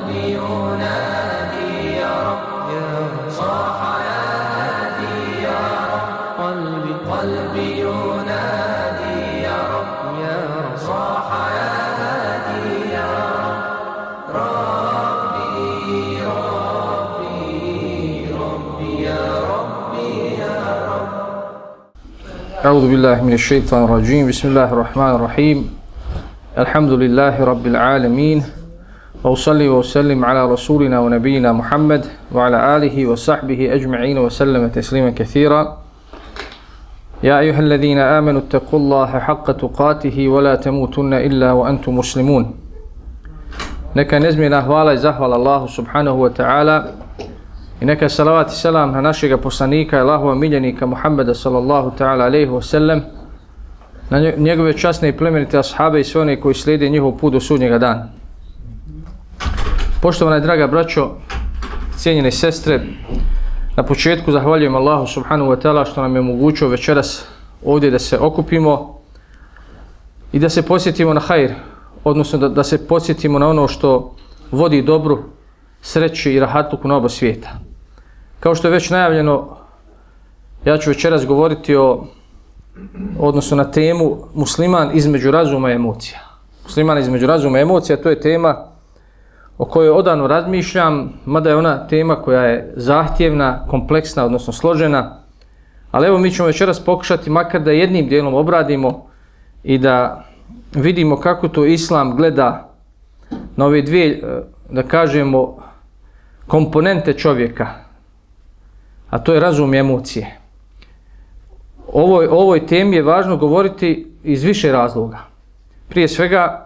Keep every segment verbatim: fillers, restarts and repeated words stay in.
قلبي ينادي يا رب صاح يا هادي يا رب قلبي قلبي ينادي يا رب يا رب صاح يا هادي يا رب ربي ربي ربي يا ربي يا رب. أعوذ بالله من الشيطان الرجيم. بسم الله الرحمن الرحيم. الحمد لله رب العالمين، وأصلي وأسلم على رسولنا ونبينا محمد وعلى آله وصحبه أجمعين وسلم تسليما كثيرا. يا أيها الذين آمنوا اتقوا الله حق تقاته ولا تموتن إلا وأنتم مسلمون. Neka nezmjena hvala i zahvala Allahu subhanahu wa ta'ala i neka salavat i selam na našega poslanika i Allahova miljenika Muhammeda sallallahu ta'ala alaihi wa sallam, na njegove časne i plemenite ashabe i sve one koji slijede njihov put do sudnjega dana. Poštovana i draga braćo, cijenjene sestre, na početku zahvaljujem Allahu subhanahu wa ta'ala što nam je omogućio večeras ovdje da se okupimo i da se posjetimo na hajr, odnosno da, da se podsjetimo na ono što vodi dobru, sreći i rahatluku na oba svijeta. Kao što je već najavljeno, ja ću večeras govoriti o, odnosno na temu musliman između razuma i emocija. Musliman između razuma i emocija, to je tema o kojoj odavno razmišljam, mada je ona tema koja je zahtjevna, kompleksna, odnosno složena, ali evo mi ćemo večeras pokušati makar da jednim dijelom obradimo i da vidimo kako to Islam gleda na ove dvije, da kažemo, komponente čovjeka, a to je razum i emocije. O ovoj, ovoj temi je važno govoriti iz više razloga. Prije svega,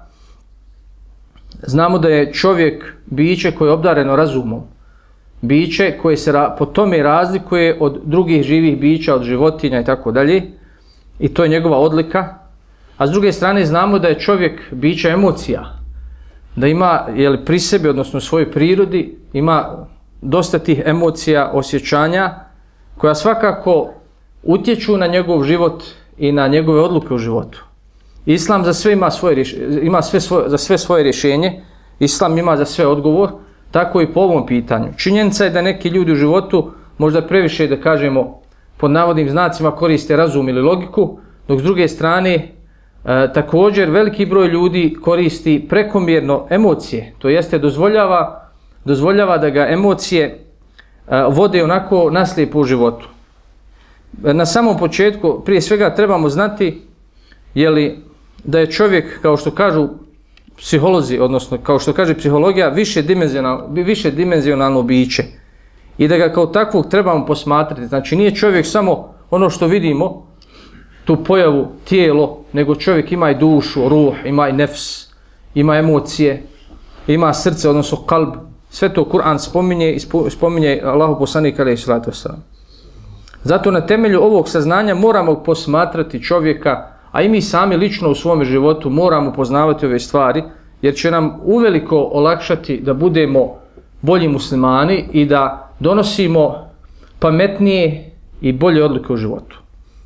znamo da je čovjek biće koje je obdareno razumom, biće koje se po tome razlikuje od drugih živih bića, od životinja i tako dalje, i to je njegova odlika. A s druge strane znamo da je čovjek biće emocija, da ima, jel, pri sebi, odnosno u svojoj prirodi, ima dosta tih emocija, osjećanja, koja svakako utječu na njegov život i na njegove odluke u životu. Islam za sve ima, svoje, ima sve svoje, za sve svoje rješenje, Islam ima za sve odgovor, tako i po ovom pitanju. Činjenica je da neki ljudi u životu možda previše, da kažemo, pod navodnim znacima koriste razum ili logiku, dok s druge strane e, također veliki broj ljudi koristi prekomjerno emocije, to jeste dozvoljava, dozvoljava da ga emocije e, vode onako naslijepo u životu. Na samom početku, prije svega, trebamo znati je li da je čovjek, kao što kažu psiholozi, odnosno kao što kaže psihologija, višedimenzionalno, višedimenzionalno biće i da ga kao takvog trebamo posmatrati. Znači nije čovjek samo ono što vidimo, tu pojavu, tijelo, nego čovjek ima i dušu, ruh, ima i nefs, ima emocije, ima srce, odnosno kalb. Sve to Kur'an spominje i spominje Allahu poslanik alejhi selatu vesselam. Zato na temelju ovog saznanja moramo posmatrati čovjeka, a i mi sami lično u svome životu moramo poznavati ove stvari, jer će nam uveliko olakšati da budemo bolji muslimani i da donosimo pametnije i bolje odluke u životu.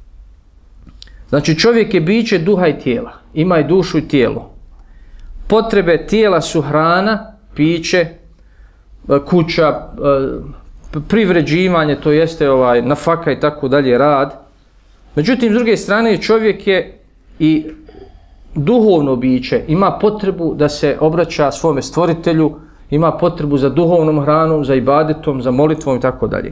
Znači čovjek je biće duha i tijela, ima i dušu i tijelo. Potrebe tijela su hrana, piće, kuća, privređivanje, to jeste ovaj, nafaka i tako dalje, rad. Međutim, s druge strane, čovjek je i duhovno biće, ima potrebu da se obraća svome stvoritelju, ima potrebu za duhovnom hranom, za ibadetom, za molitvom i tako dalje.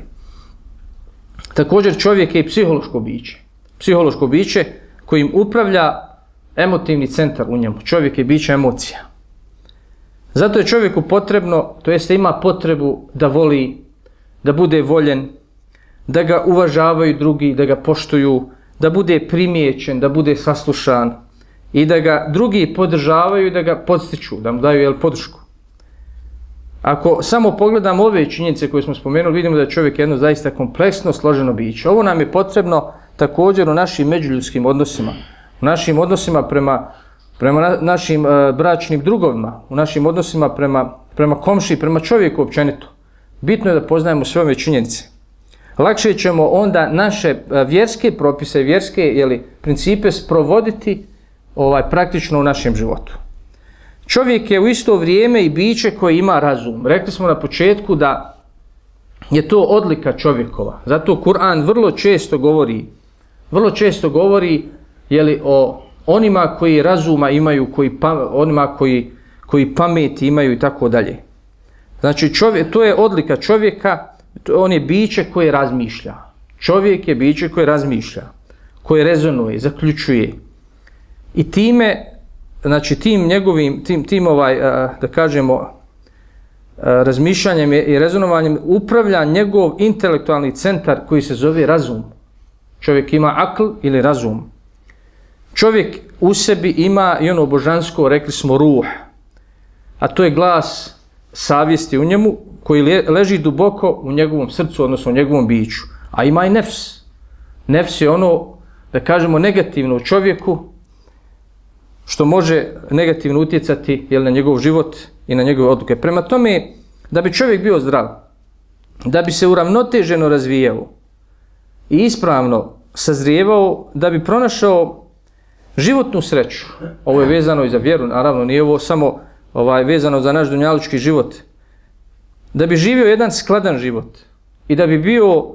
Također čovjek je i psihološko biće. Psihološko biće kojim upravlja emotivni centar u njemu. Čovjek je biće emocija. Zato je čovjeku potrebno, to jeste ima potrebu da voli, da bude voljen, da ga uvažavaju drugi, da ga poštuju, da bude primijećen, da bude saslušan i da ga drugi podržavaju i da ga podstiču, da mu daju, jel, podršku. Ako samo pogledamo ove činjenice koje smo spomenuli, vidimo da je čovjek jedno zaista kompleksno složeno biće. Ovo nam je potrebno također u našim međuljudskim odnosima, u našim odnosima prema, prema na, našim uh, bračnim drugovima, u našim odnosima prema, prema komši, prema čovjeku općenito. Bitno je da poznajemo sve ove činjenice. Lakše ćemo onda naše vjerske propise, vjerske, jeli, principe sprovoditi ovaj, praktično u našem životu. čovjek je u isto vrijeme i biće koje ima razum. Rekli smo na početku da je to odlika čovjekova. Zato Kur'an vrlo često govori, vrlo često govori jeli, o onima koji razuma imaju, koji pa, onima koji, koji pameti imaju i tako dalje. Znači čovjek, to je odlika čovjeka, on je biće koje razmišlja. Čovjek je biće koje razmišlja, koje rezonuje, zaključuje. I time, znači tim njegovim, tim, tim ovaj, da kažemo, razmišljanjem i rezonovanjem upravlja njegov intelektualni centar koji se zove razum. Čovjek ima akl ili razum. Čovjek u sebi ima i ono božansko, rekli smo, ruh, a to je glas savjesti u njemu koji leži duboko u njegovom srcu, odnosno u njegovom biću. A ima i nefs. Nefs je ono, da kažemo, negativno u čovjeku, što može negativno utjecati jel, na njegov život i na njegove odluke. Prema tome, da bi čovjek bio zdrav, da bi se uravnoteženo razvijao i ispravno sazrijevao, da bi pronašao životnu sreću, ovo je vezano i za vjeru, naravno, nije ovo samo ovaj, vezano za naš dunjalučki život, da bi živio jedan skladan život i da bi bio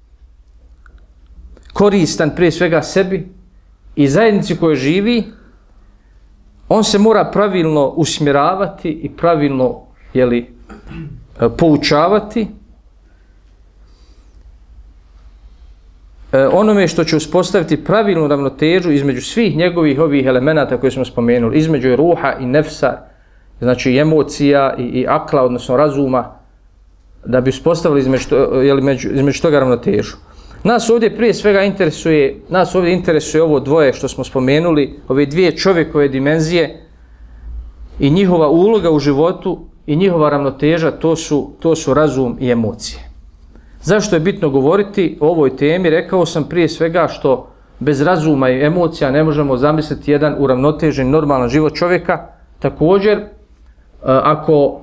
koristan prije svega sebi i zajednici koje živi, on se mora pravilno usmjeravati i pravilno jeli, poučavati onome što će uspostaviti pravilnu ravnotežu između svih njegovih ovih elemenata koje smo spomenuli, između ruha i nefsa, znači emocija i, i akla, odnosno razuma, da bi uspostavili između, jeli, među, između toga ravnotežu. Nas ovdje prije svega interesuje, nas ovdje interesuje ovo dvoje što smo spomenuli, ove dvije čovjekove dimenzije i njihova uloga u životu i njihova ravnoteža, to su, to su razum i emocije. Zašto je bitno govoriti o ovoj temi? Rekao sam prije svega što bez razuma i emocija ne možemo zamisliti jedan uravnotežen, normalan život čovjeka. Također, ako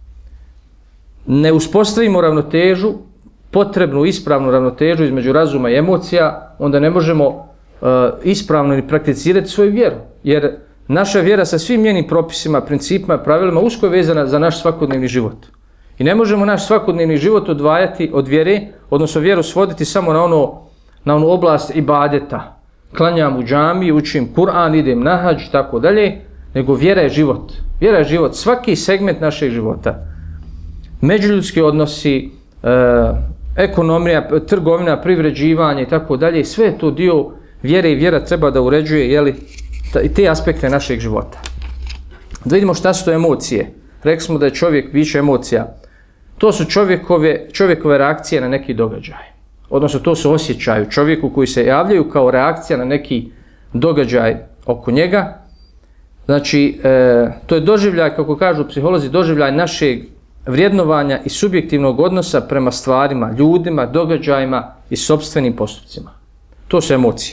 ne uspostavimo ravnotežu, potrebnu, ispravnu ravnotežu između razuma i emocija, onda ne možemo uh, ispravno ni prakticirati svoju vjeru. Jer naša vjera sa svim njenim propisima, principima, pravilima usko je vezana za naš svakodnevni život. I ne možemo naš svakodnevni život odvajati od vjere, odnosno vjeru svoditi samo na, ono, na onu oblast ibadeta. Klanjam u džamiji, učim Kur'an, idem na hadž, tako dalje, nego vjera je život. Vjera je život, svaki segment našeg života. Međuljudski odnosi, uh, ekonomija, trgovina, privređivanje i tako dalje, sve je to dio vjere i vjera treba da uređuje jeli, te aspekte našeg života. Da vidimo šta su to emocije. Rekli smo da je čovjek biće emocija. To su čovjekove, čovjekove reakcije na neki događaj. Odnosno to su osjećaju čovjeku koji se javljaju kao reakcija na neki događaj oko njega. Znači, e, to je doživljaj, kako kažu psiholozi, doživljaj našeg vrijednovanja i subjektivnog odnosa prema stvarima, ljudima, događajima i sopstvenim postupcima. To su emocije.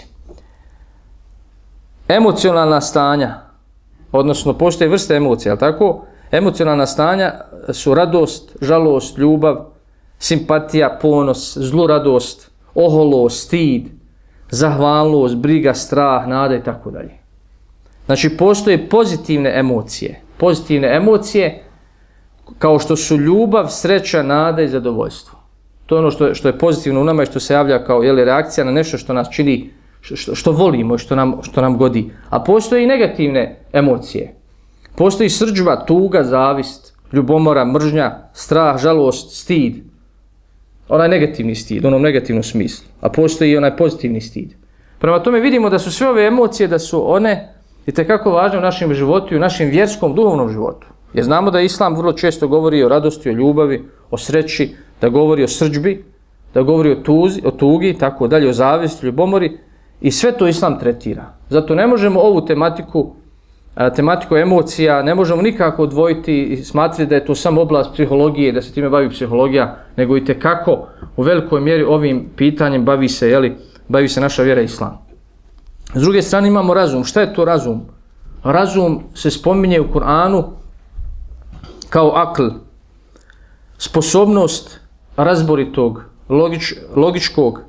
Emocionalna stanja, odnosno postoje vrste emocija, ali tako? Emocionalna stanja su radost, žalost, ljubav, simpatija, ponos, zluradost, oholost, stid, zahvalnost, briga, strah, nada i tako dalje. Znači, postoje pozitivne emocije. Pozitivne emocije kao što su ljubav, sreća, nada i zadovoljstvo. To je ono što je, što je pozitivno u nama i što se javlja kao jeli, reakcija na nešto što nas čini, što, što volimo i što nam, što nam godi. A postoje i negativne emocije. Postoji srdžba, tuga, zavist, ljubomora, mržnja, strah, žalost, stid. Onaj negativni stid, u onom negativnom smislu. A postoji i onaj pozitivni stid. Prema tome vidimo da su sve ove emocije, da su one itekako važne u našem životu i u našem vjerskom, duhovnom životu. Jer znamo da Islam vrlo često govori o radosti, o ljubavi, o sreći, da govori o srdžbi, da govori o, tuzi, o tugi, tako dalje, o zavisti, ljubomori. I sve to Islam tretira. Zato ne možemo ovu tematiku, tematiku emocija, ne možemo nikako odvojiti i smatrati da je to samo oblast psihologije, da se time bavi psihologija, nego i tekako u velikoj mjeri ovim pitanjem bavi se, jeli, bavi se naša vjera Islam. S druge strane imamo razum. Šta je to razum? Razum se spominje u Kur'anu kao akl, sposobnost razboritog, logič, logičkog,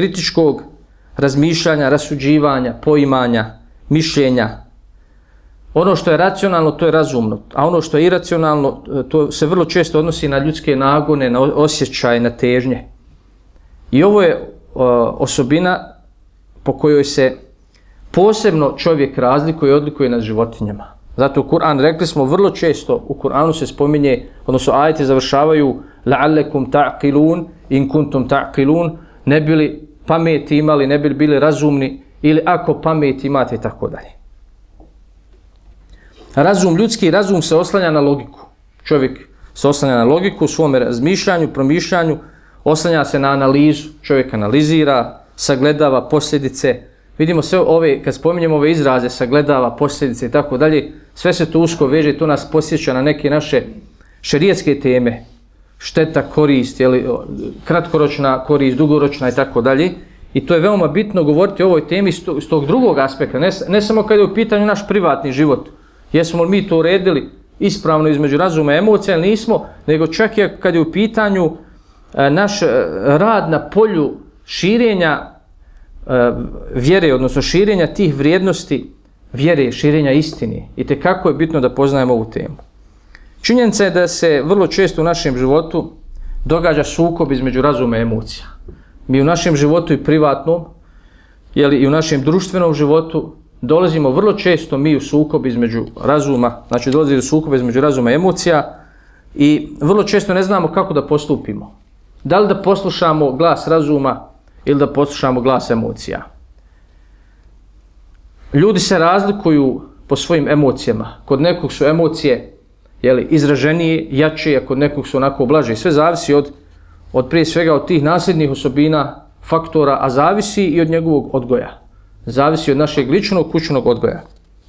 kritičkog razmišljanja, rasuđivanja, poimanja, mišljenja, ono što je racionalno, to je razumno, a ono što je iracionalno, to se vrlo često odnosi na ljudske nagone, na osjećaje, na težnje. I ovo je osobina po kojoj se posebno čovjek razlikuje i odlikuje nad životinjama. Zato u Kur'an, rekli smo, vrlo često u Kur'anu se spominje, odnosno ajeti završavaju la'allekum ta'qilun in kuntum ta'qilun, ne bili pameti imali, ne bili bili razumni, ili ako pamet imate i tako dalje. Razum, ljudski razum se oslanja na logiku. Čovjek se oslanja na logiku u svom razmišljanju, promišljanju, oslanja se na analizu. Čovjek analizira, sagledava posljedice. Vidimo sve ove, kad spominjemo ove izraze, sagledava posljedice i tako dalje, sve se to usko veže, to nas posjeća na neke naše šerijatske teme. Šteta, korist, jeli, kratkoročna korist, dugoročna i tako dalje. I to je veoma bitno govoriti o ovoj temi s tog drugog aspekta, ne, ne samo kad je u pitanju naš privatni život. Jesmo li mi to uredili ispravno između razuma i emocija ili nismo, nego čak i kad je u pitanju e, naš e, rad na polju širenja e, vjere, odnosno širenja tih vrijednosti vjere, širenja istine. I te kako je bitno da poznajemo ovu temu. Činjenica je da se vrlo često u našem životu događa sukob između razuma i emocija. Mi u našem životu i privatnom, jeli, i u našem društvenom životu dolazimo vrlo često mi u sukob između razuma, znači dolazi do sukoba između razuma i emocija i vrlo često ne znamo kako da postupimo. Da li da poslušamo glas razuma ili da poslušamo glas emocija. Ljudi se razlikuju po svojim emocijama. Kod nekog su emocije, jeli, izraženije, jače, a kod nekog su onako blaže. Sve zavisi od, od prije svega od tih nasljednih osobina, faktora, a zavisi i od njegovog odgoja. Zavisi od našeg ličnog kućnog odgoja.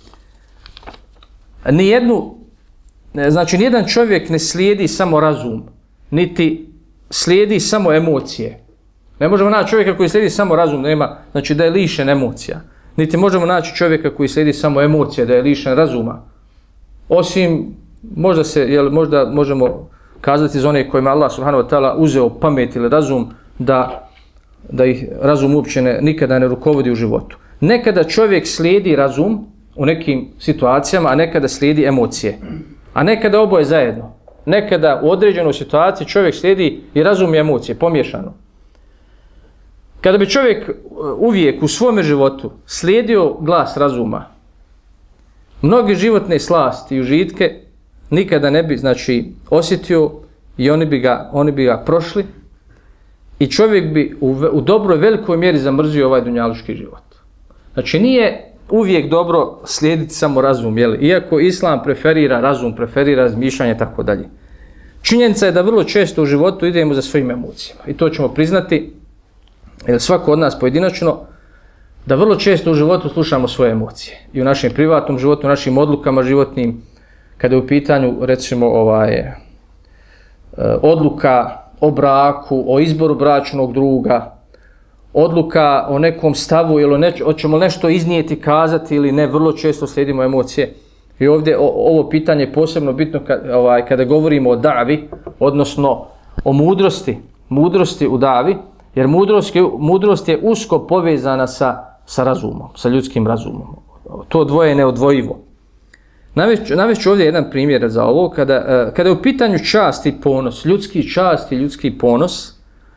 Nijednu, znači nijedan čovjek ne slijedi samo razum, niti slijedi samo emocije. Ne možemo naći čovjeka koji slijedi samo razum, nema, znači da je lišen emocija. Niti možemo naći čovjeka koji slijedi samo emocije, da je lišen razuma. Osim, možda se, jel, možda možemo kazati za one kojima Allah subhanahu wa ta'ala uzeo pamet ili razum, da, da ih razum uopće ne, nikada ne rukovodi u životu. Nekada čovjek slijedi razum u nekim situacijama, a nekada slijedi emocije. A nekada oboje zajedno. Nekada u određenoj situaciji čovjek slijedi i razum i emocije, pomiješano. Kada bi čovjek uvijek u svome životu slijedio glas razuma, mnoge životne slasti i užitke nikada ne bi, znači, osjetio i oni bi ga, oni bi ga prošli i čovjek bi u, u dobroj velikoj mjeri zamrzio ovaj dunjaluški život. Znači nije uvijek dobro slijediti samo razum, jeli? Iako Islam preferira razum, preferira razmišljanje i tako dalje. Činjenica je da vrlo često u životu idemo za svojim emocijama i to ćemo priznati, jer svako od nas pojedinačno, da vrlo često u životu slušamo svoje emocije. I u našem privatnom životu, u našim odlukama životnim, kada je u pitanju, recimo, ovaj, odluka o braku, o izboru bračnog druga, odluka o nekom stavu ili ne, hoćemo nešto iznijeti, kazati ili ne, vrlo često slijedimo emocije. I ovdje o, ovo pitanje je posebno bitno kada, ovaj, kada govorimo o davi, odnosno o mudrosti, mudrosti u davi, jer mudrost, mudrost je usko povezana sa, sa razumom, sa ljudskim razumom. To dvoje je neodvojivo. Navest ću ovdje jedan primjer za ovo. Kada, kada je u pitanju čast i ponos, ljudski čast i ljudski ponos,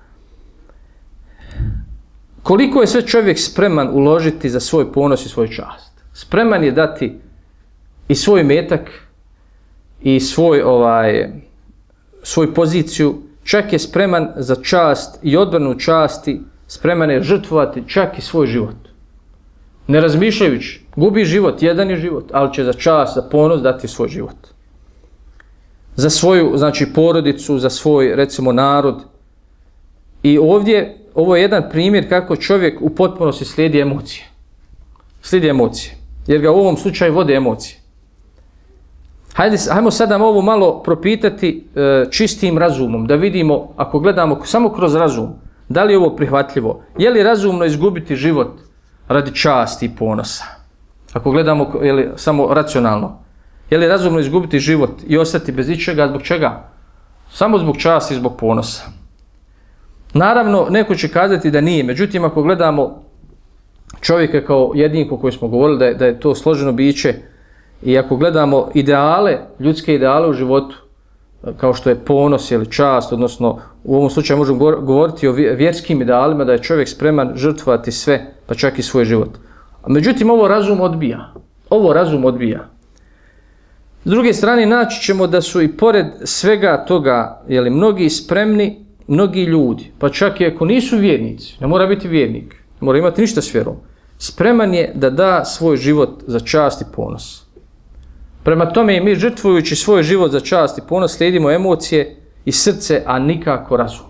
koliko je sve čovjek spreman uložiti za svoj ponos i svoju čast? Spreman je dati i svoj metak i svoj, ovaj, svoju poziciju, čak je spreman za čast i odbranu časti, spreman je žrtvovati čak i svoj život. Ne razmišljajući, gubi život, jedan je život, ali će za čast, za ponos dati svoj život. Za svoju, znači, porodicu, za svoj, recimo, narod. I ovdje, ovo je jedan primjer kako čovjek u potpunosti slijedi emocije. Slijedi emocije, jer ga u ovom slučaju vode emocije. Hajde, hajmo sad nam ovo malo propitati e, čistim razumom, da vidimo, ako gledamo samo kroz razum, da li je ovo prihvatljivo? Je li razumno izgubiti život radi časti i ponosa? Ako gledamo, je li, samo racionalno, je li razumno izgubiti život i ostati bez ičega? Zbog čega? Samo zbog časti i zbog ponosa. Naravno, neko će kazati da nije, međutim, ako gledamo čovjeka kao jedinku koji smo govorili da je, da je to složeno biće I ako gledamo ideale, ljudske ideale u životu, kao što je ponos ili čast, odnosno u ovom slučaju možemo govoriti o vjerskim idealima, da je čovjek spreman žrtvovati sve, pa čak i svoj život. Međutim, ovo razum odbija. Ovo razum odbija. S druge strane, naći ćemo da su i pored svega toga, jeli, mnogi spremni, mnogi ljudi, pa čak i ako nisu vjernici, ne mora biti vjernik, ne mora imati ništa s vjerom, spreman je da da svoj život za čast i ponos. Prema tome, mi žrtvujući svoj život za čast i ponos slijedimo emocije i srce, a nikako razum.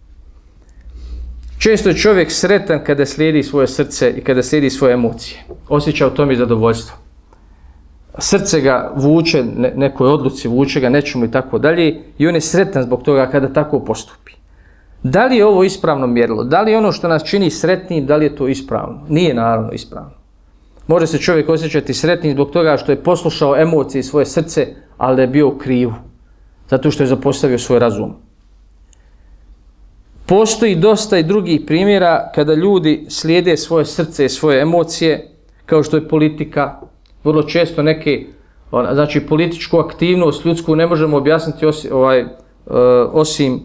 Često je čovjek sretan kada slijedi svoje srce i kada slijedi svoje emocije. Osjeća u tome i zadovoljstvo. Srce ga vuče nekoj odluci, vuče ga nečemu i tako dalje i on je sretan zbog toga kada tako postupi. Da li je ovo ispravno mjerilo? Da li je ono što nas čini sretnim, da li je to ispravno? Nije naravno ispravno. Može se čovjek osjećati sretnim zbog toga što je poslušao emocije i svoje srce, ali da je bio u krivu. Zato što je zapostavio svoj razum. Postoji dosta i drugih primjera kada ljudi slijede svoje srce i svoje emocije, kao što je politika. Vrlo često neke, znači političku aktivnost ljudsku ne možemo objasniti osim, ovaj, osim,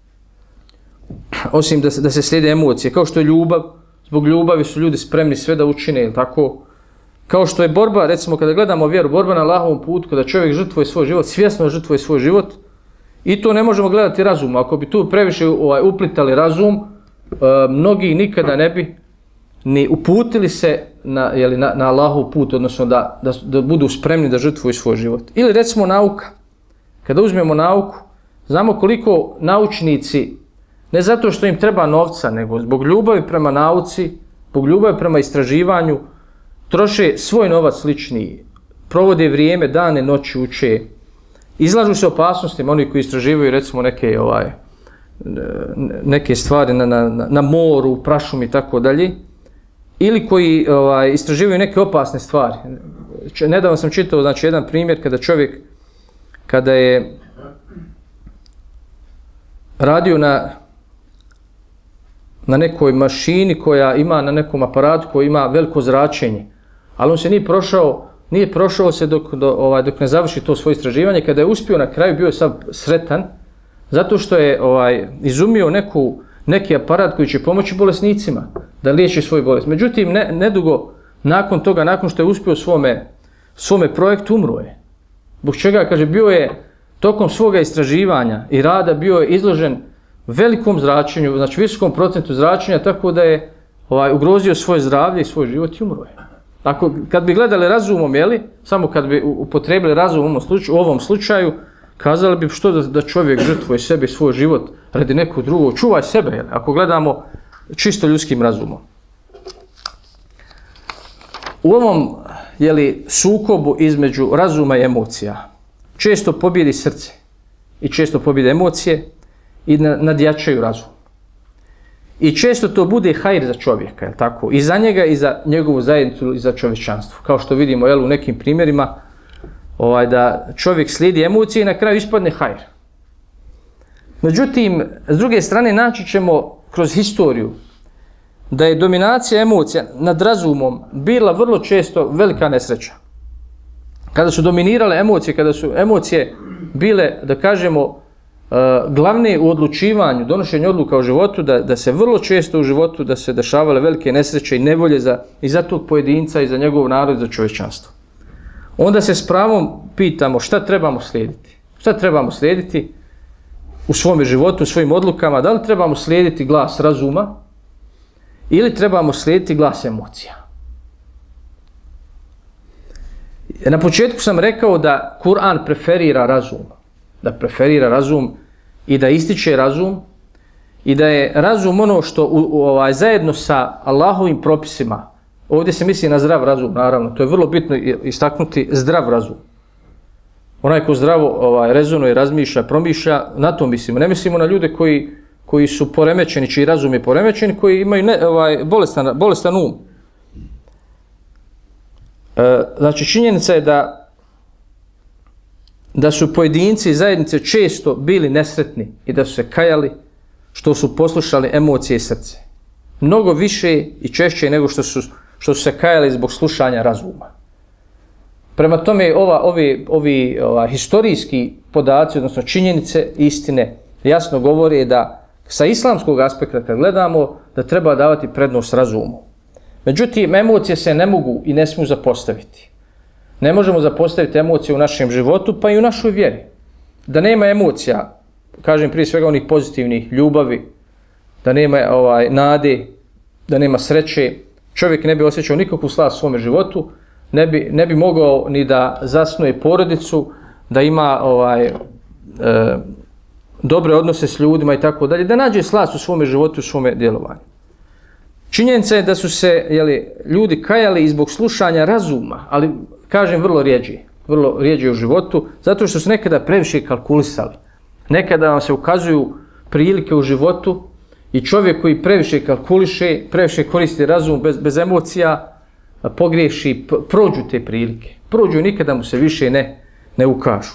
osim da se, da se slijede emocije. Kao što je ljubav, zbog ljubavi su ljudi spremni sve da učine, tako. Kao što je borba, recimo kada gledamo vjeru, borba na Allahovom putu, kada čovjek žrtvuje svoj život, svjesno žrtvuje svoj život, i to ne možemo gledati razumom. Ako bi tu previše ovaj, uplitali razum, e, mnogi nikada ne bi ni uputili se na, jeli, na, na Allahov put, odnosno da, da, da budu spremni da žrtvuju svoj život. Ili recimo nauka. Kada uzmemo nauku, znamo koliko naučnici, ne zato što im treba novca, nego zbog ljubavi prema nauci, zbog ljubavi prema istraživanju, troše svoj novac lični, provode vrijeme, dane, noći uče, izlažu se opasnostima, oni koji istraživaju recimo neke, ovaj, neke stvari na, na, na moru, prašumi i tako dalje, ili koji ovaj, istraživaju neke opasne stvari. Nedavno sam čitao, znači, jedan primjer kada čovjek, kada je radio na, na nekoj mašini koja ima, na nekom aparatu koji ima veliko zračenje, ali on se nije prošao, nije prošao se dok, do, ovaj, dok ne završi to svoje istraživanje. Kada je uspio na kraju, bio je sav sretan, zato što je ovaj, izumio neku, neki aparat koji će pomoći bolesnicima da liječi svoju bolest. Međutim, ne, nedugo nakon toga, nakon što je uspio svome, svome projektu, umro je. Zbog čega, kaže, bio je tokom svoga istraživanja i rada bio je izložen velikom zračenju, znači visokom procentu zračenja, tako da je ovaj, ugrozio svoje zdravlje i svoj život i umro je. Ako, kad bi gledali razumom, jeli, samo kad bi upotrebili razum u ovom slučaju, u ovom slučaju kazali bi što da, da čovjek žrtvuje sebe i svoj život radi nekog drugog. Čuvaj sebe, jeli, ako gledamo čisto ljudskim razumom. U ovom, jeli, sukobu između razuma i emocija često pobjedi srce i često pobjede emocije i nadjačaju razum. I često to bude hajr za čovjeka, je tako? I za njega i za njegovu zajednicu i za čovječanstvo. Kao što vidimo, jel, u nekim primjerima, ovaj, da čovjek slijedi emocije i na kraju ispadne hajr. Međutim, s druge strane, naći ćemo kroz historiju da je dominacija emocija nad razumom bila vrlo često velika nesreća. Kada su dominirale emocije, kada su emocije bile, da kažemo, glavne u odlučivanju, donošenju odluka u životu, da, da se vrlo često u životu da se dešavale velike nesreće i nevolje za, i za tog pojedinca i za njegov narod i za čovječanstvo. Onda se s pravom pitamo šta trebamo slijediti. Šta trebamo slijediti u svom životu, u svojim odlukama, da li trebamo slijediti glas razuma ili trebamo slijediti glas emocija. Na početku sam rekao da Kur'an preferira razum. Da preferira razum i da ističe razum i da je razum ono što u, u, ovaj, zajedno sa Allahovim propisima, ovdje se misli na zdrav razum, naravno, to je vrlo bitno istaknuti, zdrav razum. Onaj ko zdravo ovaj, rezonuje, razmišlja, promišlja, na to mislimo. Ne mislimo na ljude koji, koji su poremećeni, čiji razum je poremećen, koji imaju ne, ovaj, bolestan, bolestan um. E, znači, činjenica je da da su pojedinci i zajednice često bili nesretni i da su se kajali što su poslušali emocije i srce. Mnogo više i češće nego što su, što su se kajali zbog slušanja razuma. Prema tome, ova, ovi, ovi ova, historijski podaci, odnosno činjenice, istine, jasno govore da sa islamskog aspekta kad gledamo, da treba davati prednost razumu. Međutim, emocije se ne mogu i ne smiju zapostaviti. Ne možemo zapostaviti emocije u našem životu, pa i u našoj vjeri. Da nema emocija, kažem prije svega onih pozitivnih, ljubavi, da nema ovaj, nade, da nema sreće, čovjek ne bi osjećao nikakvu slast u svome životu, ne bi, ne bi mogao ni da zasnuje porodicu, da ima ovaj, e, dobre odnose s ljudima i tako dalje, da nađe slast u svome životu, u svome djelovanju. Činjenica je da su se jeli, ljudi kajali i zbog slušanja razuma, ali kažem vrlo rijeđe, vrlo rijeđe u životu, zato što su nekada previše kalkulisali. Nekada vam se ukazuju prilike u životu i čovjek koji previše kalkuliše, previše koristi razum bez, bez emocija, pogriješi, prođu te prilike. Prođu i nikada mu se više ne, ne ukažu.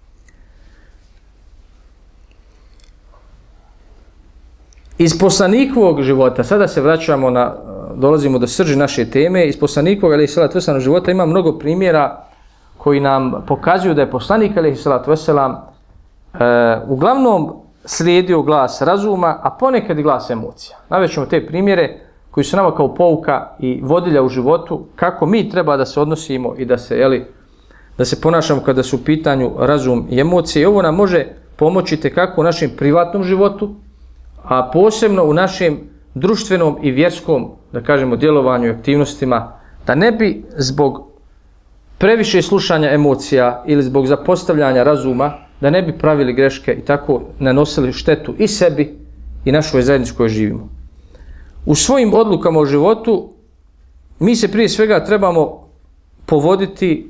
Iz poslanikovog života, sada se vraćamo na, dolazimo do srži naše teme, iz poslanikovog alejhi selatu vesselam života ima mnogo primjera koji nam pokazuju da je poslanik alejhi selatu vesselam e, uglavnom slijedio glas razuma, a ponekad i glas emocija. Navešćemo te primjere koji su nama kao pouka i vodilja u životu, kako mi treba da se odnosimo i da se, jeli, da se ponašamo kada su u pitanju razum i emocije. I ovo nam može pomoći kako u našem privatnom životu, a posebno u našem društvenom i vjerskom, da kažemo, djelovanju i aktivnostima, da ne bi zbog previše slušanja emocija ili zbog zapostavljanja razuma, da ne bi pravili greške i tako nanosili štetu i sebi i našoj zajednici kojoj živimo. U svojim odlukama u životu mi se prije svega trebamo povoditi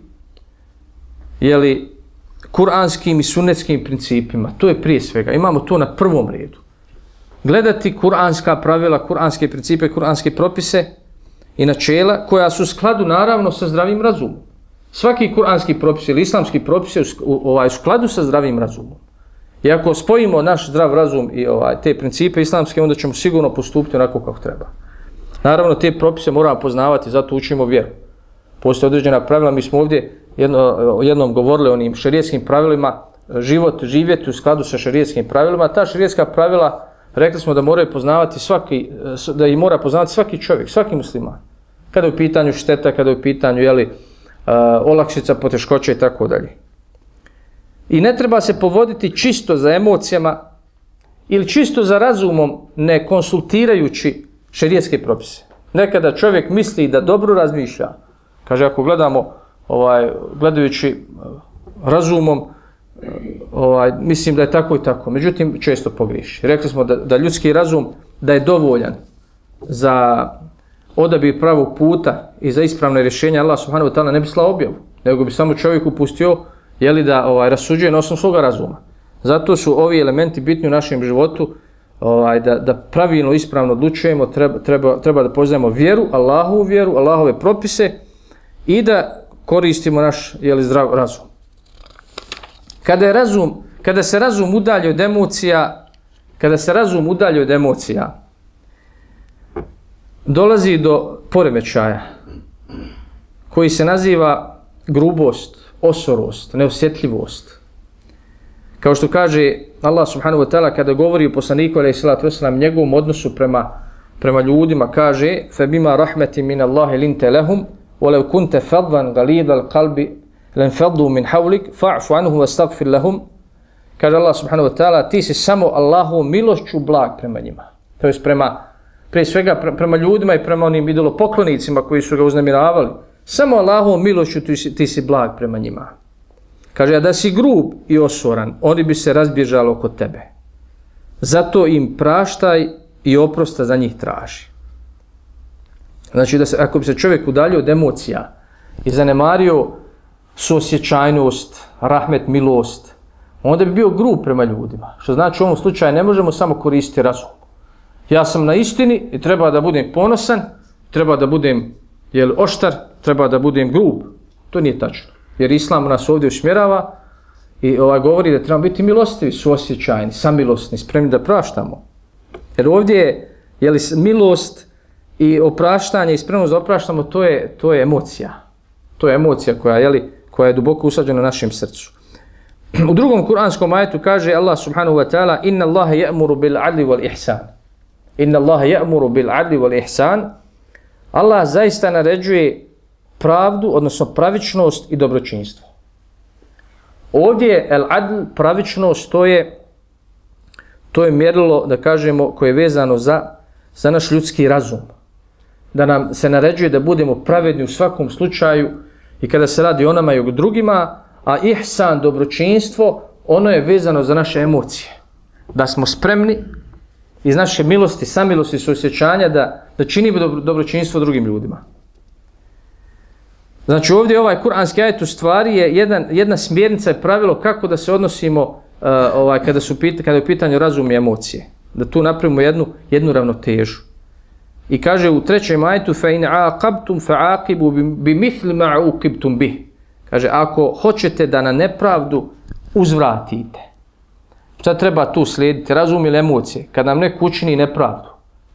jeli, kuranskim i sunnetskim principima. To je prije svega. Imamo to na prvom redu. Gledati kuranska pravila, kuranske principe, kuranske propise i načela koja su u skladu naravno sa zdravim razumom. Svaki kuranski propis ili islamski propis je u, ovaj, u skladu sa zdravim razumom. I ako spojimo naš zdrav razum i ovaj, te principe islamske, onda ćemo sigurno postupiti onako kako treba. Naravno, te propise moramo poznavati, zato učimo vjeru. Postoje određena pravila, mi smo ovdje jedno, jednom govorili o onim šerijetskim pravilima, život živjeti u skladu sa šerijetskim pravilima. Ta šerijetska pravila, rekli smo da moraju poznavati svaki, da ih mora poznavati svaki čovjek, svaki musliman. Kada je u pitanju šteta, kada je u pitanju jeli, uh, olakšica, poteškoće i tako dalje. I ne treba se povoditi čisto za emocijama ili čisto za razumom, ne konsultirajući šerijetske propise. Nekada čovjek misli da dobro razmišlja. Kaže, ako gledamo, ovaj, gledajući razumom, ovaj, mislim da je tako i tako. Međutim, često pogriješi. Rekli smo da, da ljudski razum da je dovoljan za odabir pravog puta i za ispravne rješenja. Allah subhanahu wa ta'ala ne bi slao objavu, nego bi samo čovjeku pustio jeli, da ovaj, rasuđuje na osnovu svoga razuma. Zato su ovi elementi bitni u našem životu, ovaj, da, da pravilno, ispravno odlučujemo, treba, treba, treba da poznajemo vjeru, Allahovu vjeru, Allahove propise i da koristimo naš jeli, zdrav razum. Kada, je razum, kada se razum udalji od emocija, kada se razum udalji od emocija, dolazi do poremećaja koji se naziva grubost, osorost, neosjetljivost. Kao što kaže Allah subhanahu wa ta'ala kada govori o poslaniku alejhi selatu vesselam njegovom odnosu prema, prema ljudima, kaže فَبِمَا رَحْمَةٍ مِنَ اللَّهِ لِنْتَ لَهُمْ وَلَوْ كُنْتَ فَضًّا غَلِيظَ الْقَلْبِ لَنْفَضُّوا مِنْ حَوْلِكَ فَاعْفُ عَنْهُمْ وَاسْتَغْفِرْ لَهُمْ. Kaže Allah subhanahu wa ta'ala, ti si samo Allahovom milošću blag prema njima. To jest prema, prije svega prema ljudima i prema onim idolopoklonicima koji su ga uznemiravali. Samo Allahovom milošću ti si, ti si blag prema njima. Kaže, a da si grub i osoran, oni bi se razbježali oko tebe. Zato im praštaj i oprosta za njih traži. Znači, da se, ako bi se čovjek udaljio od emocija i zanemario suosjećajnost, rahmet, milost, onda bi bio grub prema ljudima. Što znači, u ovom slučaju ne možemo samo koristiti razum. Ja sam na istini i treba da budem ponosan, treba da budem jel, oštar, treba da budem grub. To nije tačno. Jer Islam nas ovdje usmjerava i ovaj, govori da trebamo biti milostivi, suosjećajni, samilosni, spremni da praštamo. Jer ovdje je jeli, milost i opraštanje i spremnost da opraštamo, to je, to je emocija. To je emocija koja jeli, koja je duboko usađena na našem srcu. U drugom kuranskom ajetu kaže Allah subhanahu wa ta'ala inna Allaha ya'muru bil adli wal ihsan. Inna Allaha ya'muru bil adli wal ihsan. Allah zaista naređuje pravdu, odnosno pravičnost i dobročinstvo. Ovdje je el adl, pravičnost, to je to je mjerilo, da kažemo, koje je vezano za, za naš ljudski razum. Da nam se naređuje da budemo pravedni u svakom slučaju i kada se radi o nama i o drugima, a ihsan, dobročinstvo, ono je vezano za naše emocije. Da smo spremni iz naše milosti, samilosti, suosjećanja da, da činimo dobro, dobročinstvo drugim ljudima. Znači ovdje ovaj kuranski ajet u stvari je jedan, jedna smjernica i pravilo kako da se odnosimo uh, ovaj, kada, su pita, kada je u pitanju razum i emocije. Da tu napravimo jednu, jednu ravnotežu. I kaže u trećem ajetu فَإِنْ عَاقَبْتُمْ فَعَاقِبُوا بِمِثْلِ مَا عُوقِبْتُمْ بِهِ. Kaže, ako hoćete da na nepravdu uzvratite. Šta treba tu slijediti? Razum ili emocije? Kad nam neko učini nepravdu.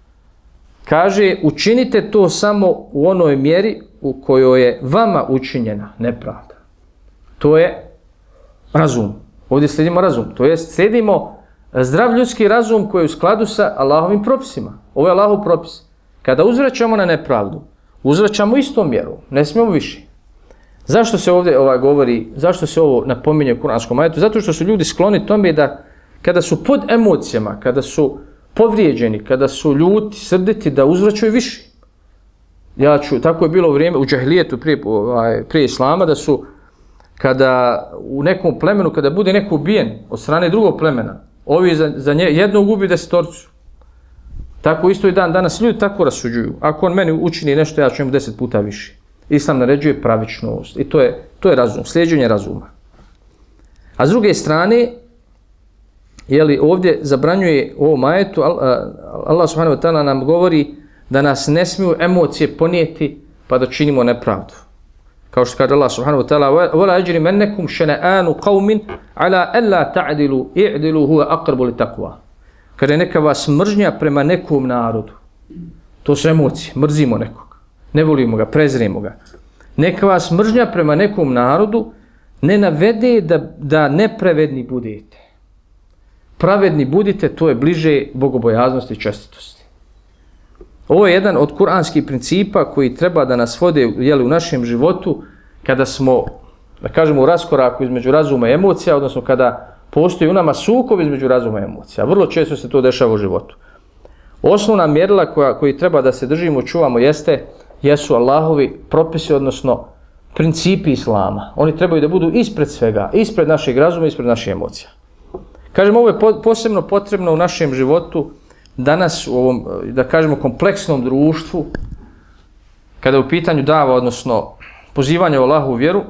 Kaže, učinite to samo u onoj mjeri u kojoj je vama učinjena nepravda. To je razum. Ovdje slijedimo razum. To jest, slijedimo zdrav ljudski razum koji je u skladu sa Allahovim propisima. Ovo je Allahov propis. Kada uzvraćamo na nepravdu, uzvraćamo istom mjeru. Ne smijemo više. Zašto se ovdje ovaj govori, zašto se ovo napominje u kuranskom ajetu? Zato što su ljudi skloni tome da kada su pod emocijama, kada su povrijeđeni, kada su ljuti, srditi, da uzvraćaju više. Ja ću, tako je bilo u vrijeme u džahilijetu prije, ovaj, prije islama, da su kada u nekom plemenu, kada bude neko ubijen od strane drugog plemena, ovi za, za nje, jednog ubi desetorcu. Tako isto i dan danas ljudi tako rasuđuju. Ako on meni učini nešto, ja ću mu deset puta više. Islam naređuje pravičnost i to je, to je razum, slijeđenje razuma. A s druge strane, jeli, ovdje zabranjuje u ovom ajetu, Allah subhanahu wa ta'ala nam govori da nas ne smiju emocije ponijeti pa da činimo nepravdu. Kao što kaže Allah subhanahu wa ta'ala وَلَا يَجْرِ مَنَّكُمْ شَنَآنُ قَوْمٍ عَلَىٰ أَلَّا تَعْدِلُوا إِعْدِلُوا هُوَ أَقْرَبُ لِتَقْوَى. Kada je neka vas mržnja prema nekom narodu, to su emocije, mrzimo nekog, ne volimo ga, preziremo ga. Neka vas mržnja prema nekom narodu ne navede da, da nepravedni budete. Pravedni budite, to je bliže bogobojaznosti i čestitosti. Ovo je jedan od kuranskih principa koji treba da nas vode, jeli, u našem životu kada smo, da kažemo, u raskoraku između razuma i emocija, odnosno kada postoji u nama sukob između razuma i emocija. Vrlo često se to dešava u životu. Osnovna mjerila koja, koji treba da se držimo, čuvamo, jeste, jesu Allahovi propisi, odnosno principi Islama. Oni trebaju da budu ispred svega, ispred našeg razuma, ispred naših emocija. Kažem, ovo je po, posebno potrebno u našem životu, danas u ovom, da kažemo, kompleksnom društvu, kada je u pitanju dava, odnosno pozivanje u Allahovu vjeru,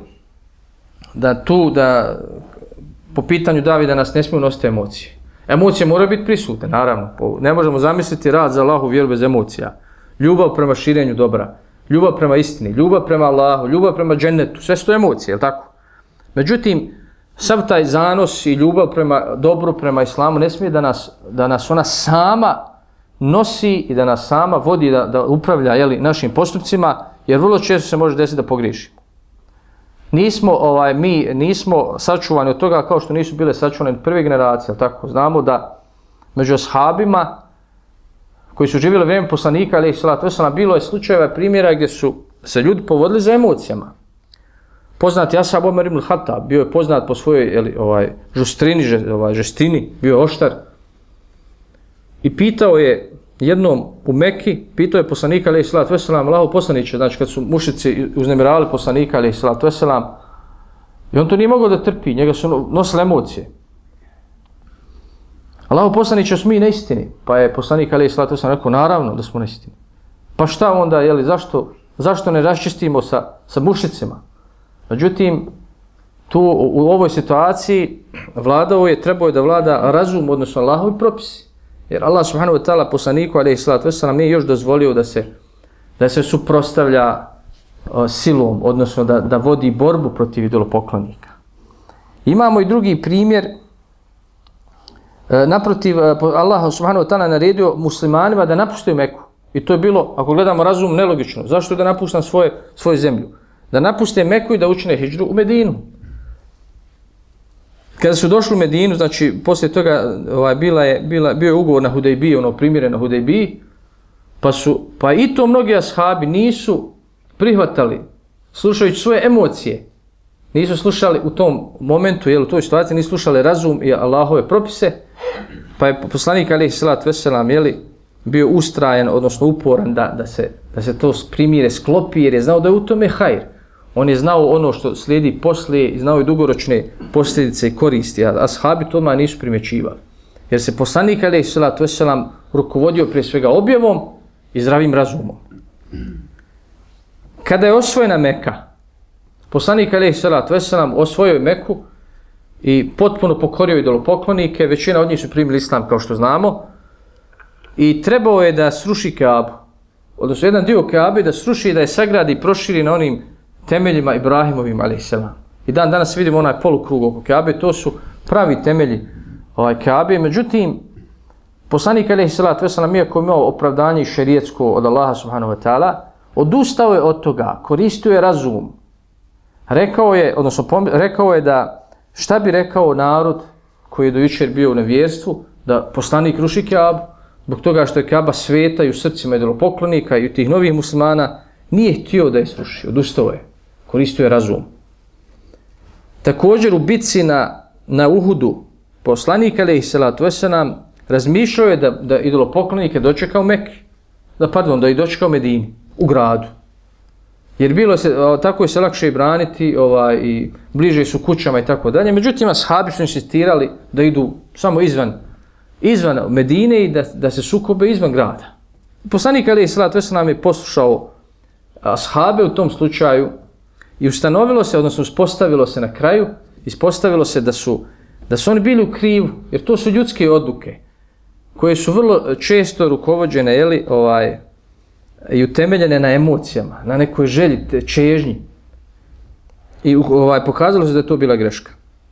da tu, da po pitanju davi da nas ne smiju nositi emocije. Emocije moraju biti prisutne, naravno. Ne možemo zamisliti rad za Allahovu vjeru bez emocija. Ljubav prema širenju dobra, ljubav prema istini, ljubav prema Allahu, ljubav prema džennetu, sve su to emocije, je li tako? Međutim, sav taj zanos i ljubav prema dobru, prema islamu, ne smije da nas, da nas ona sama nosi i da nas sama vodi, da, da upravlja, jeli, našim postupcima, jer vrlo često se može desiti da pogriješimo. Nismo, ovaj, mi nismo sačuvani od toga kao što nisu bile sačuvane prve generacije, tako? Znamo da među ashabima koji su živjeli u vrijeme poslanika, alejhi salatu vesselam, bilo je slučajeva primjera gdje su se ljudi povodili za emocijama. Poznati ashab Omer ibn Khattab bio je poznat po svojoj, jeli, ovaj, žustrini, ovaj, žestini, bio je oštar. I pitao je jednom u Meki, pitao je poslanika, alejhi salatu vesselam, Allahov poslaniče, znači kad su mušici uznemiravali poslanika, alejhi salatu vesselam, i on to nije mogao da trpi, njega su nosile emocije. Allahov poslaniče, smo mi na istini. Pa je poslanik, alejhi salatu vesselam, rekao, naravno da smo na istini. Pa šta onda, jeli, zašto, zašto ne raščistimo sa, sa mušicima? Međutim, tu u ovoj situaciji vladao je, trebao je da vlada razum, odnosno Allahovi propisi. Jer Allah subhanahu wa ta'ala poslaniku, alejhi salatu vesselam, nije još dozvolio da se, da se suprotstavlja uh, silom, odnosno da, da vodi borbu protiv idolopoklonika. Imamo i drugi primjer. Uh, naprotiv, uh, Allah subhanahu wa ta'ala naredio muslimanima da napuštaju Meku. I to je bilo, ako gledamo razum, nelogično. Zašto da napuštam svoje, svoju zemlju? da napuste Meku i da učine hidžru u Medinu. Kada su došli u Medinu, znači poslije toga ovaj, bila je, bila, bio je ugovor na Hudejbiji, ono primjere na Hudejbiji, pa su, pa i to mnogi ashabi nisu prihvatali, slušajući svoje emocije, nisu slušali u tom momentu, jel, u toj situaciji, nisu slušali razum i Allahove propise, pa je poslanik alejhi selatu vesselam, jeli, bio ustrajan, odnosno uporan da, da, se, da se to primire sklopi, jer je znao da je u tome hajr. On je znao ono što slijedi poslije i znao je dugoročne posljedice i koristi, a ashabi to odmah nisu primjećivali. Jer se poslanik alejhi selatu vesselam rukovodio prije svega objavom i zdravim razumom. Kada je osvojena Meka, poslanik alejhi selatu vesselam osvojio je Meku i potpuno pokorio idolopoklonike, većina od njih su primili islam kao što znamo, i trebao je da sruši Kaabu, odnosno jedan dio Kaabe da sruši i da je sagradi i proširi na onim temeljima Ibrahimovim alejhi selam. I dan danas vidimo onaj polukrug oko Kaabe, to su pravi temelji ovaj Kaabe. Međutim, poslanik alejhi selatu vesselam, iako je imao opravdanje šerijetsko od Allaha subhanahu wa ta'ala, odustao je od toga, koristio je razum. Rekao je, odnosno rekao je da šta bi rekao narod koji je do jučer bio u nevjerstvu, da poslanik ruši Kaabu, zbog toga što je Kaaba sveta i u srcima idolopoklonika i u tih novih muslimana, nije htio da je sruši, odustao je, koristio je razum. Također u bitci na, na Uhudu, poslanik alejhi selatu vesselam razmišljao je da, da idolopoklonike dočeka u Mekki, da, pardon, da ih dočeka u Medini, u gradu. Jer bilo se, tako je se lakše i braniti, ovaj, i bliže su kućama i tako dalje. Međutim, ashabi su insistirali da idu samo izvan, izvan Medine i da, da se sukobe izvan grada. Poslanik alejhi selatu vesselam je poslušao ashabe u tom slučaju i ustanovilo se, odnosno uspostavilo se na kraju, ispostavilo se da su, da su oni bili u krivu, jer to su ljudske odluke koje su vrlo često rukovođene, jeli, ovaj, i utemeljene na emocijama, na nekoj želji, čežnji. I ovaj, pokazalo se da je to bila greška.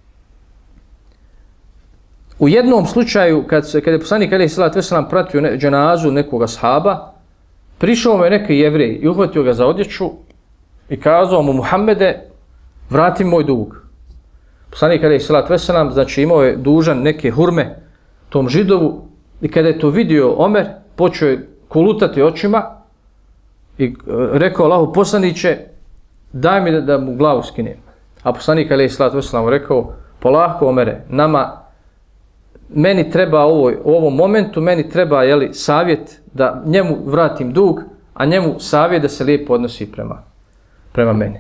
U jednom slučaju, kad, kad je poslanik alejhi selatu vesselam pratio ne, dženazu nekog ashaba, prišao mu je neki Jevrej i uhvatio ga za odjeću i kazao mu: Muhammede, vrati moj dug. Poslanik alejhi selatu vesselam, znači imao je dužan neke hurme tom Židovu, i kada je to vidio Omer, počeo je kulutati očima i rekao: Allahu poslaniće, daj mi da, da mu glavu skinem. A poslanik alejhi selatu vesselam rekao: polako Omere, nama, meni treba ovo, u ovom momentu, meni treba, jeli, savjet da njemu vratim dug, a njemu savjet da se lijepo odnosi prema, prema meni.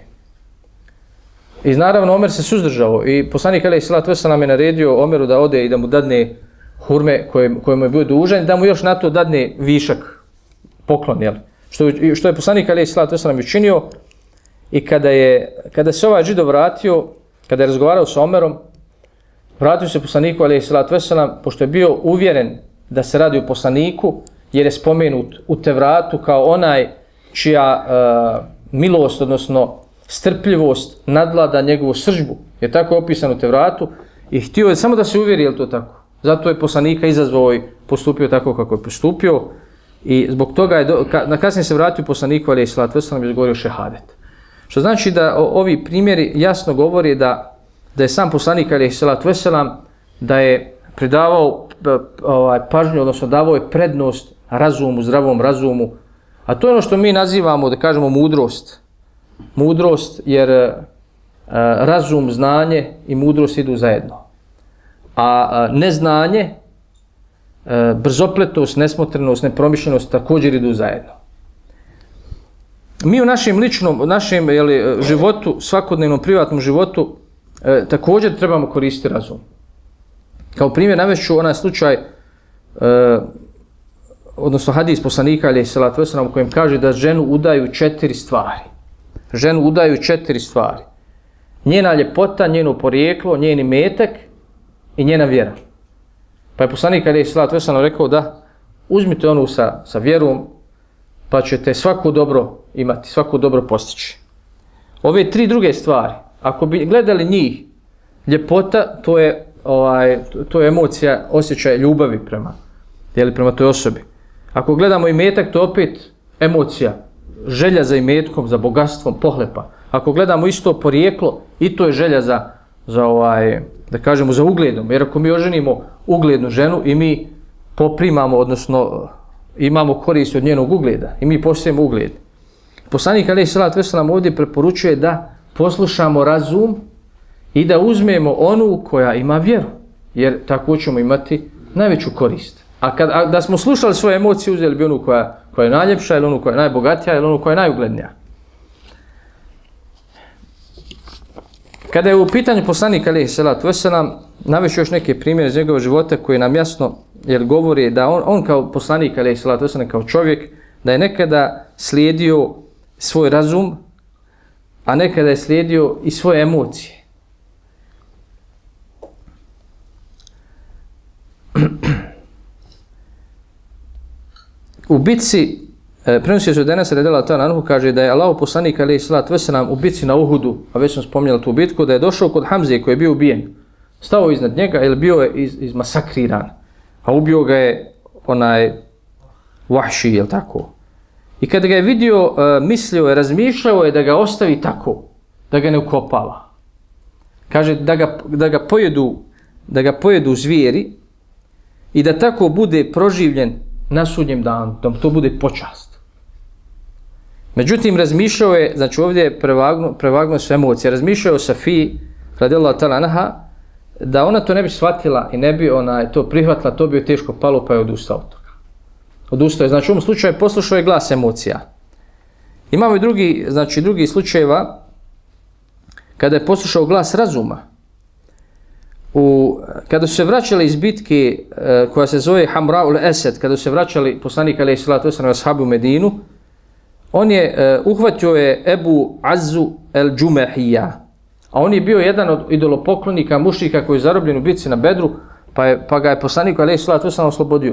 I naravno Omer se suzdržao i poslanik alejhi selatu vesselam je naredio Omeru da ode i da mu dadne hurme koje, koje mu je bio dužan, da mu još na to dadne višak, poklon, jel? Što, što je poslanik alejhi selatu vesselam učinio. I kada, je, kada se ovaj Židov vratio, kada je razgovarao sa Omerom, vratio se poslaniku alejhi selatu vesselam, pošto je bio uvjeren da se radi o poslaniku, jer je spomenut u Tevratu kao onaj čija uh, milost, odnosno strpljivost nadvlada njegovu sržbu. Je tako opisano u Tevratu i htio je samo da se uvjeri, je li to tako. Zato je poslanika izazvao i postupio tako kako je postupio i zbog toga je, do, ka, na kasnije se vratio poslaniku alejhi selatu vesselam i izgovorio šehadet. Što znači da o, ovi primjeri jasno govori da, da je sam poslanik alejhi selatu vesselam da je pridavao ovaj, pažnju, odnosno davao je prednost razumu, zdravom razumu, a to je ono što mi nazivamo, da kažemo, mudrost. Mudrost, jer a, razum, znanje i mudrost idu zajedno. A, a neznanje, a, brzopletost, nesmotrenost, nepromišljenost također idu zajedno. Mi u našem ličnom, u našem jeli, životu, svakodnevnom privatnom životu, e, također trebamo koristiti razum. Kao primjer navešću onaj slučaj, e, odnosno hadis poslanika alejhi selatu vesselam u kojem kaže da ženu udaju četiri stvari. Ženu udaju četiri stvari. Njena ljepota, njeno porijeklo, njen imetak i njena vjera. Pa je poslanik alejhi selatu vesselam rekao da uzmite onu sa, sa vjerom, pa ćete svako dobro imati, svako dobro postići. Ove tri druge stvari, ako bi gledali njih, ljepota, to je, ovaj, to je emocija, osjećaj ljubavi prema, jeli, prema toj osobi. Ako gledamo imetak, to je opet emocija, želja za imetkom, za bogatstvom, pohlepa. ako gledamo isto porijeklo, i to je želja za, za ovaj, da kažemo, za ugledom. Jer ako mi oženimo uglednu ženu i mi poprimamo, odnosno imamo korist od njenog ugleda i mi postajemo ugled. Poslanik alejhi selatu vesselam ovdje preporučuje da poslušamo razum i da uzmemo onu koja ima vjeru, jer tako ćemo imati najveću korist. A, kad, a da smo slušali svoje emocije, uzeli bi onu koja, koja je najljepša, ili onu koja je najbogatija, ili onu koja je najuglednija. Kada je u pitanju poslanik alejhi selatu vesselam, navešću još neke primjere iz njegovog života koji nam jasno jer govori da on, on kao poslanik alejhi selatu vesselam, kao čovjek, da je nekada slijedio svoj razum, a nekada je slijedio i svoje emocije. U bitci, e, prenosi se od Enesa radijallahu ta'ala anhu, kaže da je Allahov poslanik alejhi selatu vesselam u bitci na Uhudu, a već sam spominjala tu bitku, da je došao kod Hamze koji je bio ubijen. Stao iznad njega, jer bio je iz, izmasakriran, a ubio ga je onaj Vahši, jel tako? I kada ga je vidio, e, mislio je, razmišljao je da ga ostavi tako, da ga ne ukopava. Kaže da ga, da ga pojedu, da ga pojedu zvijeri i da tako bude proživljen na sudnjem danu, da to bude počast. Međutim, razmišljao je, znači ovdje je prevagnuo, prevagnuo su emocije, razmišljao je o Safiji, radijallahu ta'ala anha, da ona to ne bi shvatila i ne bi ona to prihvatila, to bi joj teško palo, pa je odustao od toga. Odustao je, znači u ovom slučaju poslušao je glas emocija. Imamo i drugi, znači drugi slučajeva, kada je poslušao glas razuma. U, kada su se vraćali iz bitke e, koja se zove Hamra'ul Esed, kada su se vraćali poslanik alejhi selatu vesselam ashabi u Medinu, on je e, uhvatio je Ebu Azzu el-Džumehija, a on je bio jedan od idolopoklonika mušrika koji je zarobljen u bitci na Bedru, pa, je, pa ga je poslanik alejhi selatu vesselam oslobodio.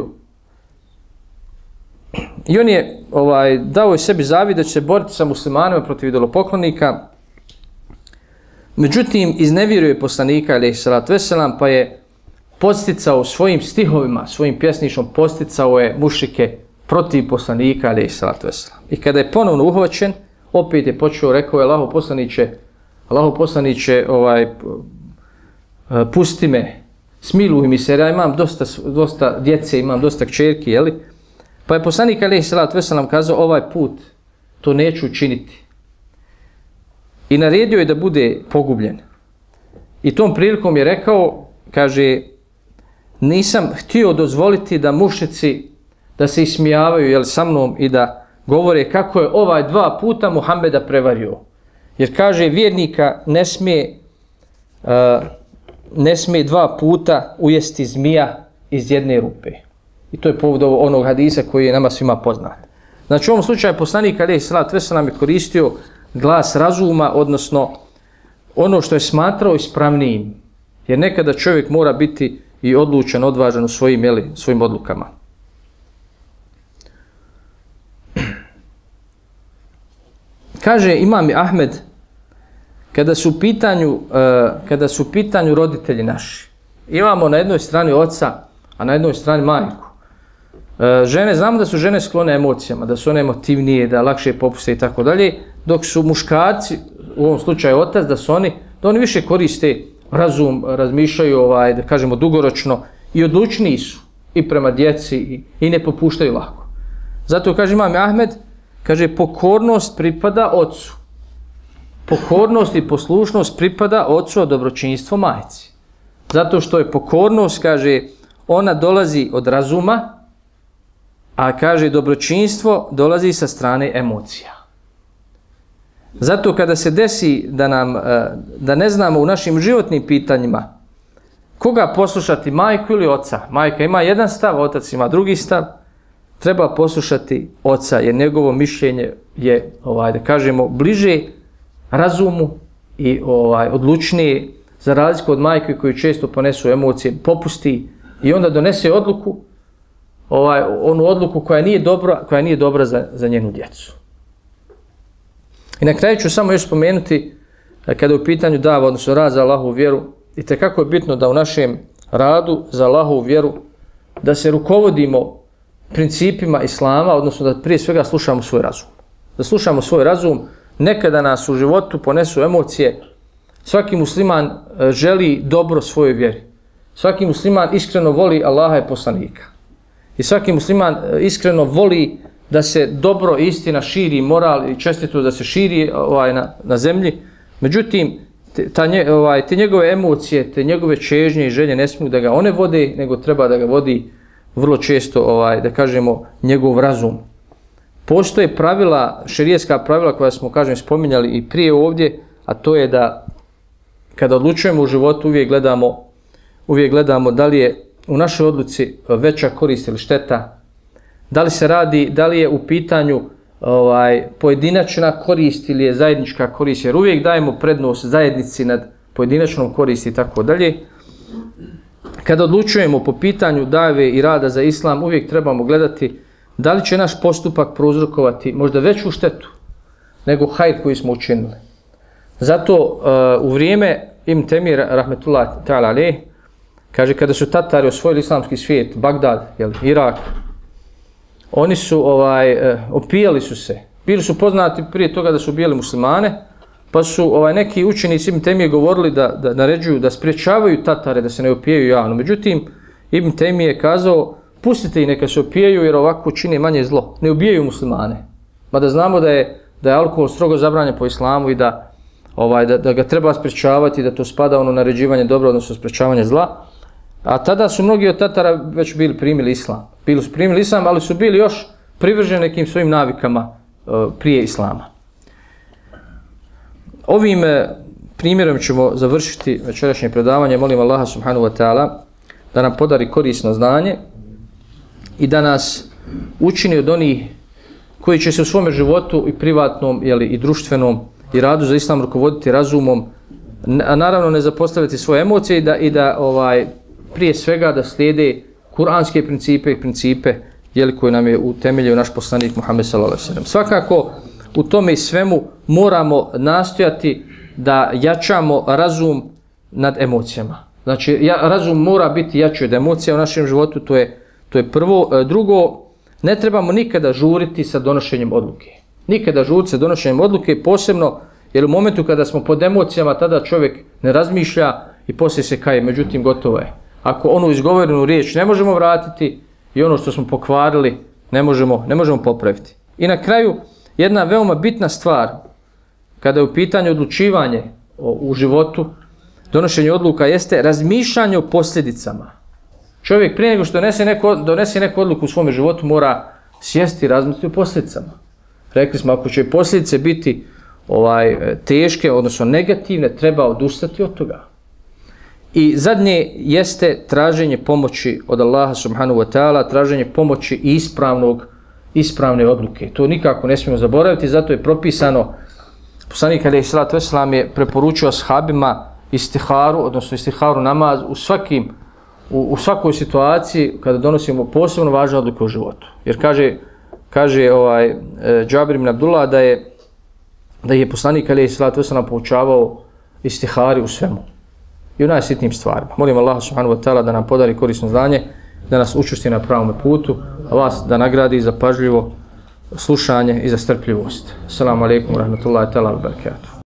I on je ovaj, dao je sebi zavid da će se boriti sa muslimanima protiv idolopoklonika. Međutim, iznevjerio je poslanika alejhi selatu vesselam, pa je podsticao svojim stihovima, svojim pjesničom, podsticao je mušrike protiv poslanika alejhi selatu vesselam. I kada je ponovno uhvaćen, opet je počeo, rekao je Allahov poslaniće, Allahov poslaniće, ovaj, pusti me, smiluj mi se, jer ja imam dosta, dosta djece, imam dosta kćerki, jeli? Pa je poslanik alejhi selatu vesselam kazao, ovaj put to neću učiniti. I naredio je da bude pogubljen. I tom prilikom je rekao, kaže, nisam htio dozvoliti da mušici da se ismijavaju jel, sa mnom i da govore kako je ovaj dva puta Muhameda prevario. Jer kaže, vjernika ne smije, uh, ne smije dva puta ujesti zmija iz jedne rupe. I to je povod onog hadisa koji je nama svima poznat. Znači u ovom slučaju poslanik alejhi selatu vesselam je koristio glas razuma, odnosno ono što je smatrao ispravnijim. Jer nekada čovjek mora biti i odlučan, odvažan u svojim, jeli, svojim odlukama. Kaže imam Ahmed, kada su u pitanju, uh, kada su u pitanju roditelji naši, imamo na jednoj strani oca, a na jednoj strani majku. Uh, žene, znamo da su žene sklone emocijama, da su one emotivnije, da lakše popuste i tako dalje, dok su muškarci, u ovom slučaju otac, da su oni, da oni više koriste razum, razmišljaju, ovaj, da kažemo, dugoročno i odlučniji su i prema djeci i, i ne popuštaju lako. Zato kaže imam Ahmed, kaže pokornost pripada ocu. Pokornost i poslušnost pripada ocu, a dobročinstvo majci. Zato što je pokornost, kaže, ona dolazi od razuma, a kaže dobročinstvo dolazi sa strane emocija. Zato kada se desi da nam, da ne znamo u našim životnim pitanjima koga poslušati, majku ili oca. Majka ima jedan stav, otac ima drugi stav. Treba poslušati oca jer njegovo mišljenje je, ovaj, da kažemo, bliže razumu i ovaj, odlučnije, za razliku od majke koji često ponesu emocije, popusti i onda donese odluku, ovaj, onu odluku koja nije dobra, koja nije dobra za, za njenu djecu. I na kraju ću samo još spomenuti, kada je u pitanju dava, odnosno rad za Allahovu vjeru, i tekako je bitno da u našem radu za Allahovu vjeru, da se rukovodimo principima Islama, odnosno da prije svega slušamo svoj razum. Da slušamo svoj razum, nekada nas u životu ponesu emocije. Svaki musliman želi dobro svojoj vjeri. Svaki musliman iskreno voli Allaha i poslanika. I svaki musliman iskreno voli da se dobro i istina širi, moral i čestitost da se širi ovaj, na, na zemlji. Međutim, te, ta nje, ovaj, te njegove emocije, te njegove čežnje i želje ne smiju da ga one vode, nego treba da ga vodi vrlo često, ovaj, da kažemo, njegov razum. Postoje pravila, šerijska pravila koja smo, kažem, spominjali i prije ovdje, a to je da kada odlučujemo u životu uvijek gledamo, uvijek gledamo da li je u našoj odluci veća korist ili šteta, da li se radi, da li je u pitanju ovaj, pojedinačna korist ili je zajednička korist, jer uvijek dajemo prednost zajednici nad pojedinačnom koristi i tako dalje. Kada odlučujemo po pitanju dave i rada za islam, uvijek trebamo gledati da li će naš postupak prouzrokovati možda veću štetu nego hajr koji smo učinili. Zato uh, u vrijeme Ibn Temije rahmetullah ta'ala alejh, kaže, kada su Tatari osvojili islamski svijet, Bagdad, jel, Irak, oni su ovaj, uh, opijali su se. Bili su poznati prije toga da su ubijali muslimane, pa su ovaj, neki učenici Ibn Temije govorili da, da naređuju, da spriječavaju Tatare da se ne opijaju javno. Međutim, Ibn Temije je kazao, pustite ih neka se opijaju jer ovako čine manje zlo. Ne ubijaju muslimane. Mada znamo da je, da je alkohol strogo zabranjen po islamu i da, ovaj, da, da ga treba spriječavati, da to spada ono naređivanje dobra, odnosno spriječavanje zla. A tada su mnogi od Tatara već bili primili islam. Bili su primili islam, ali su bili još privrženi nekim svojim navikama uh, prije islama. Ovim uh, primjerom ćemo završiti večerašnje predavanje. Molim Allaha subhanahu wa ta'ala da nam podari korisno znanje i da nas učini od onih koji će se u svome životu i privatnom, jeli, i društvenom i radu za islam rukovoditi razumom, a naravno ne zapostaviti svoje emocije i da, i da ovaj, prije svega da slijede kuranske principe i principe, jeli, koje nam je utemeljio naš poslanik Muhammed sallallahu alejhi ve sellem. Svakako u tome i svemu moramo nastojati da jačamo razum nad emocijama. Znači, ja, razum mora biti jači od emocija u našem životu, to je, to je prvo. Drugo, ne trebamo nikada žuriti sa donošenjem odluke. Nikada žuriti sa donošenjem odluke, posebno jer u momentu kada smo pod emocijama, tada čovjek ne razmišlja i poslije se kaje, međutim gotovo je. Ako onu izgovorenu riječ ne možemo vratiti i ono što smo pokvarili ne možemo, ne možemo popraviti. I na kraju, jedna veoma bitna stvar, kada je u pitanju odlučivanje o, u životu, donošenje odluka, jeste razmišljanje o posljedicama. Čovjek prije nego što donese neku, donese neku odluku u svome životu mora sjesti i razmisliti o posljedicama. Rekli smo, ako će posljedice biti ovaj, teške, odnosno negativne, treba odustati od toga. I zadnje jeste traženje pomoći od Allaha subhanahu wa ta'ala, traženje pomoći ispravnog, ispravne odluke. To nikako ne smijemo zaboraviti, zato je propisano, poslanik alejhi selatu vesselam je preporučio ashabima istiharu, odnosno istiharu namaz u svakim U, u svakoj situaciji kada donosimo posebno važne odluke u životu. Jer kaže, kaže ovaj, e, Džabir ibn Abdullah da je, da je poslanik alejhi selatu vesselam poučavao istihari u svemu. I u najsitnijim stvarima. Molim Allaha subhanahu wa ta'ala da nam podari korisno znanje, da nas učvrsti na pravom putu, a vas da nagradi za pažljivo slušanje i za strpljivost. Assalamu alaikum wa rahmatullahi ta'ala wa barakatuh.